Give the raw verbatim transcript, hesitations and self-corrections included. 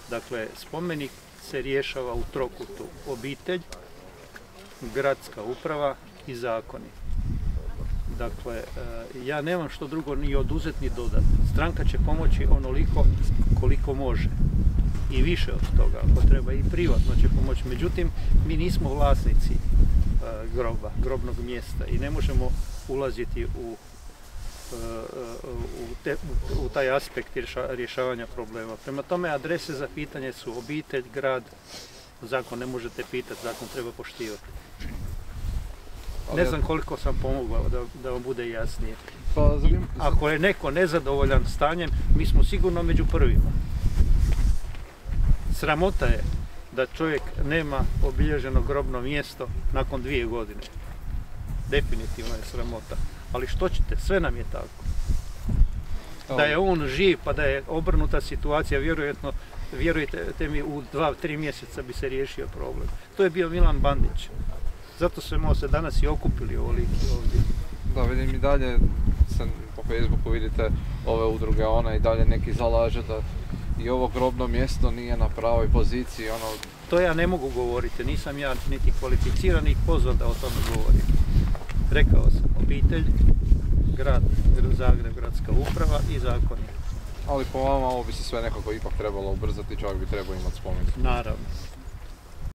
Dakle, spomenik se rješava u trokutu: obitelj, gradska uprava i zakoni. Dakle, ja nemam što drugo ni oduzeti ni dodati. Stranka će pomoći onoliko koliko može. I više od toga, ako treba i privatno će pomoći. Međutim, mi nismo vlasnici groba, grobnog mjesta i ne možemo ulaziti u, u, te, u taj aspekt rješavanja problema. Prema tome, adrese za pitanje su obitelj, grad, zakon ne možete pitati, zakon treba poštivati. Ne znam koliko sam pomogao da, da vam bude jasnije. I ako je neko nezadovoljan stanjem, mi smo sigurno među prvima. Sramota je da čovjek nema obilježeno grobno mjesto nakon dvije godine. Definitivno je sramota. Ali što ćete, sve nam je tako. Da je on živ pa da je obrnuta situacija, vjerojatno, vjerujte mi, u dva, tri mjeseca bi se riješio problem. To je bio Milan Bandić. Zato smo se danas i okupili ovoliki ovdje. Da, vidim i dalje, sam po Facebooku vidite ove udruge, ona i dalje neki zalaže da i ovo grobno mjesto nije na pravoj poziciji. Ono... To ja ne mogu govoriti, nisam ja niti kvalificiran ni pozvan da o tome govorim. Rekao sam, obitelj, grad, Zagreb, gradska uprava i zakoni. Ali po vama ovo bi se sve nekako ipak trebalo ubrzati, čovjek bi trebao imati spomenik. Naravno.